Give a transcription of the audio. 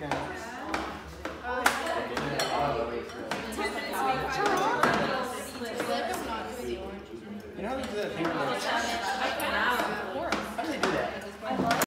Okay. You know how they do that thing where